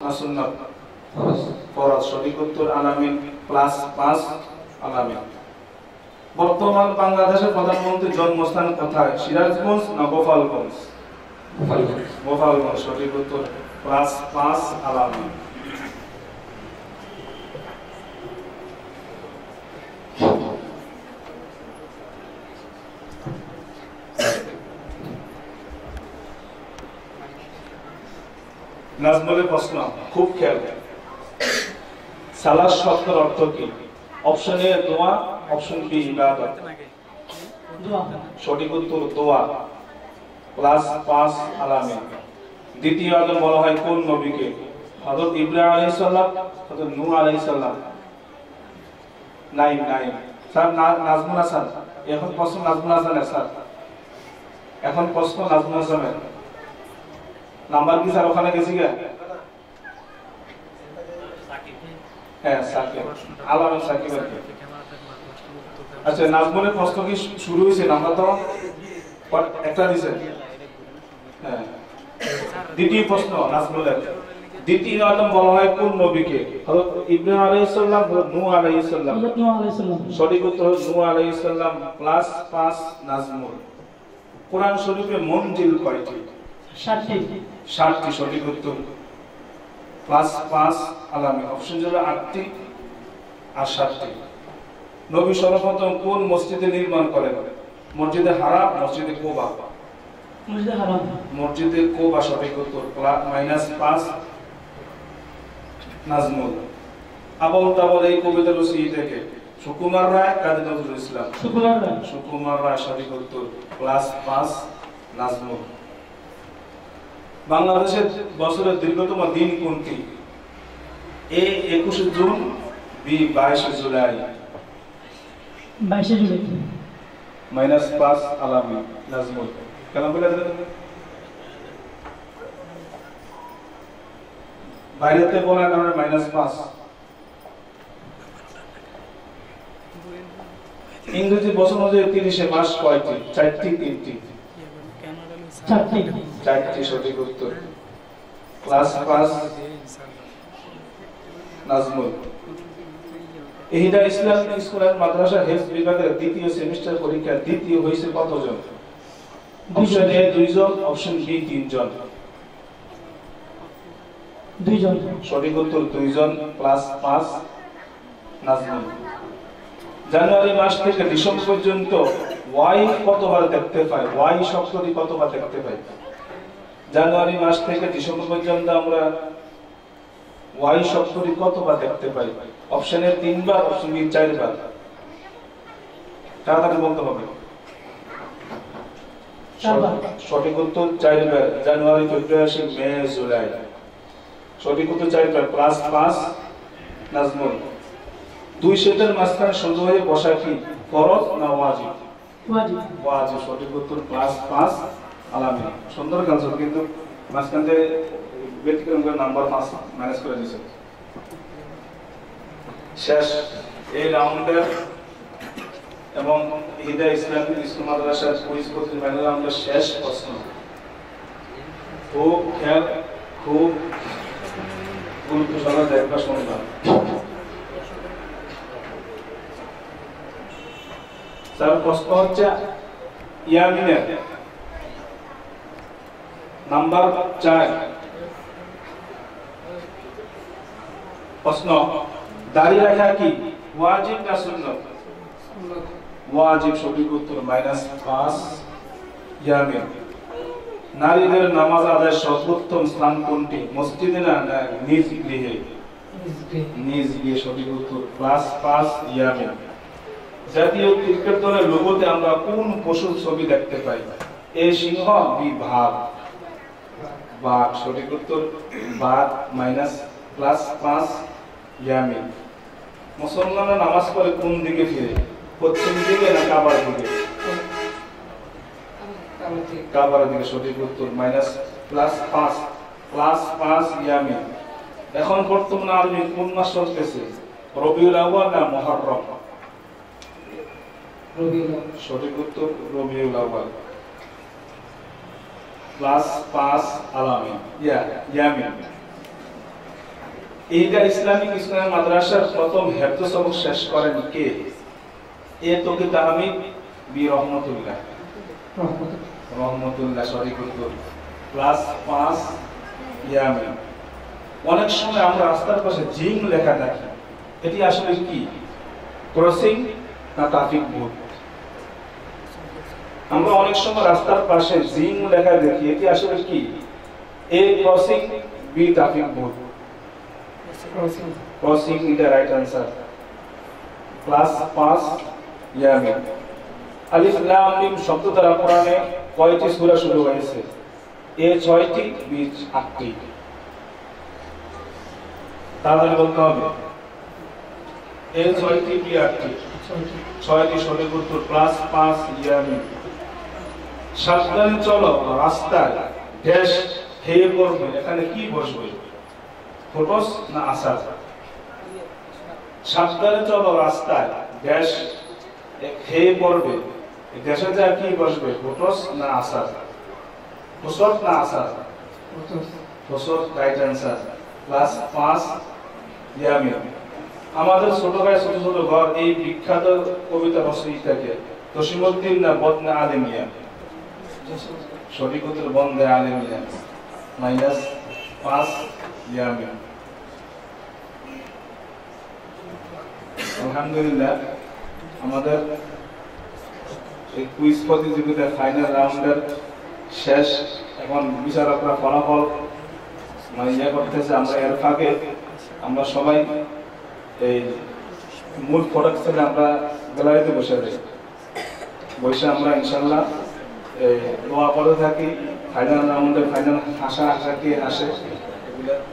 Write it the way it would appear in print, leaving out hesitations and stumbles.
না সুন্নাত? ফরজ। সঠিক উত্তর আলামিন প্লাস 5 আলামিন। বর্তমান বাংলাদেশের প্রধানমন্ত্রীর জন্মস্থান কোথায়? সিরাজগঞ্জ না গোপালগঞ্জ? গোপালগঞ্জ। সঠিক উত্তর প্লাস 5 আলামিন। নাজমুলের প্রশ্ন খুব খেয়াল। সালাত শব্দের অর্থ কি? অপশন এ দোয়া, অপশন বি ইবাদত। সঠিক উত্তর দোয়া প্লাস 5 আলামিন। দ্বিতীয় আদম বলা হয় কোন নবীকে? হযরত ইব্রাহিম আলাইহিস সালাম, হযরত নূহ আলাইহিস সালাম। নাই স্যার নাজমুল হাসান। এখন প্রশ্ন নাজমুল হাসানের স্যার। এখন প্রশ্ন নাজমুল হাসানের। নাম্বার কি স্যার ওখানে গেছি গা? হ্যাঁ সাকিব, আলামিন সাকিব। আচ্ছা নাজমুলের প্রশ্ন কি শুরু হয়েছে? নাম্বার তো একটা দিছে। হ্যাঁ দ্বিতীয় প্রশ্ন নাজমুলের। দ্বিতীয় আদম বলা হয় কোন নবীকে? হযরত ইব্রাহিম আলাইহিস সালাম, হযরত নূহ আলাইহিস সালাম। সঠিক উত্তর নূহ আলাইহিস সালাম প্লাস 5 নাজমুল। কোরআন শরীফে মঞ্জিল কয়টি? 60টি। সঠিক উত্তর প্লাস 5 আলামিন। অপশন হলো 8টি আর 7টি। নবী সর্বপ্রথম কোন মসজিদে নির্মাণ করেন? মসজিদে হারাম, মসজিদে কুবা? মসজিদে হারাম। মসজিদে কুবা। সঠিক উত্তর -5 নাজমুল। আবল তাবল এই কবিতার রচয়িতা থেকে? সুকুমার রায়, কাজী নজরুল ইসলাম? সুকুমার রায়। সঠিক উত্তর প্লাস 5 নাজমুল। বাংলাদেশের বছরের দীর্ঘতম দিন কোনটি? এ 21 জুন, বি 22 জুলাই। 22 জুলাই। -5 আলামিন। নাজমুল কেন বলে বাইরেতে বলার কারণে -5। ইংরেজি বছর অনুযায়ী 30 মাস কয়টি? 4টি, 3টি? 4টি। সঠিক উত্তর plus 5 Nazmul. Ihida Islamic school and Madrasa হেফজ বিভাগের দ্বিতীয় সেমিস্টার পরীক্ষা দ্বিতীয় হয়েছে কতজন? অপশন এ 2 জন, অপশন বি 3 জন? 2 জন। সঠিক উত্তর 2 জন প্লাস 5 নাজমুল। জানুয়ারি মাস থেকে ডিসেম্বর পর্যন্ত ওয়াই কতবার দেখতে পাই? ওয়াই শব্দটি কতবার দেখতে পাই? জানুয়ারি মাস থেকে ডিসেম্বর পর্যন্ত আমরা ওয়াই শব্দটি কতবার দেখতে পাই? অপশন এ 3 বার, অপশন বি 4 বার? তাড়াতাড়ি বলতে হবে। সঠিক উত্তর 4 বার। জানুয়ারি, ফেব্রুয়ারি, মে, জুলাই। সঠিক উত্তর 4 বার প্লাস 5 নাজমুল। দুই সেটের মাঝখানে সোজা হয়ে বসা কি? ফরজ না ওয়াজিব? ওয়াজিব। সঠিক উত্তর প্লাস 5 আলামিন। সুন্দর কালচার, কিন্তু মাঝখান থেকে ব্যতিক্রম করে নাম্বার 5 ম্যানেজ করে দিয়েছে। শেষ এই রাউন্ডের এবং ইহিদা ইসলামিক স্কুল মাদ্রাসার কুইজ ফাইনাল রাউন্ডের শেষ প্রশ্ন। খুব খেয়াল, খুব গুরুত্ব সহকারে দেখবা, শুনবা। স্যার প্রশ্ন হচ্ছে ইয়ামিনের নাম্বার 4। প্রশ্ন দাড়ি রাখা কি ওয়াজিব না সুন্নাত? ওয়াজিব। সঠিক উত্তর -5 ইয়ামিন। নারীদের নামাজ আদায়ের সর্বোত্তম স্থান কোনটি? মসজিদে না নিজ গৃহে? নিজ গৃহে। সঠিক উত্তর +5 ইয়ামিন। জাতীয় ক্রিকেট দলের লোগোতে আমরা কোন পশুর ছবি দেখতে পাই? এ সিংহ, বি বাঘ? বাঘ। সঠিক উত্তর বাঘ -+5 ইয়ামিন। মুসলমানরা নামাজ পড়ে কোন দিকে ফিরে? পশ্চিম দিকে না কাবার দিকে? কাবার দিকে। সঠিক উত্তর +5 ইয়ামিন। এখন বর্তমান আরবি কোন মাস চলতেছে? রবিউল আউয়াল না মুহররম? সঠিক উত্তর রবিউল আউয়াল +5 আলামিন ইয়ামিন। এইটা ইসলামিক ইসলাম মাদ্রাসার প্রথম হেফজ সবক শেষ করেন কে? এ তোকে তাহমিদ বি রহমতুল্লাহ। রহমতুল্লাহ সঠিক উত্তর। ক্লাস 5 ইয়ামিন। অনেক সময় আমরা রাস্তার পাশে জিম লেখা দেখি, এটি আসলে কি? ক্রসিং না ট্রাফিক বোর্ড? আমরা অনেক সময় রাস্তার পাশে জিম লেখা দেখি, এটি আসলে কি? A crossing, B traffic board. Crossing is the right answer. Class 5 Yamin. আলিফ লাম মিম শব্দ দ্বারা কোরআনে কয়টি সূরা শুরু হয়েছে? এ 6টি, বি 8টি। তাহলে বলতে হবে এ 6টি, বি 8টি। 6টি সঠিক উত্তর। ক্লাস 5 ইয়ামিন। সাবধানে চলো রাস্তায় ড্যাশ হেয়ে পড়বে, এখানে কি বসবে? ফটোস না আসার? সাবধানে চলো রাস্তায় ড্যাশ হেয়ে পড়বে, ড্যাশে যা কি বসবে? ফটোস না আসার? ফসত না আসার? ফসত রাইট অ্যান্সার। ক্লাস 5 ইয়ামিন। আমাদের ছোট ভাই ছোট ছোট ঘর এই বিখ্যাত কবিতা রচয়িতাকে জসিমউদ্দিন না বদনা আলেমিয়া? সঠিক উত্তর বন্দে আলেমিয়া। -5 ইয়ামিন। আলহামদুলিল্লাহ আমাদের এই কুইজ প্রতিযোগিতার ফাইনাল রাউন্ডের শেষ। এখন বিচারকরা ফলাফল করতেছে। আমরা এর ফাঁকে আমরা সবাই এই মূল ফটক থেকে আমরা গ্যালারিতে বসে যাই। বসে আমরা ইনশাল্লাহ দোয়া করে থাকি। ফাইনাল রাউন্ডে ফাইনাল আশা কে আসে এগুলা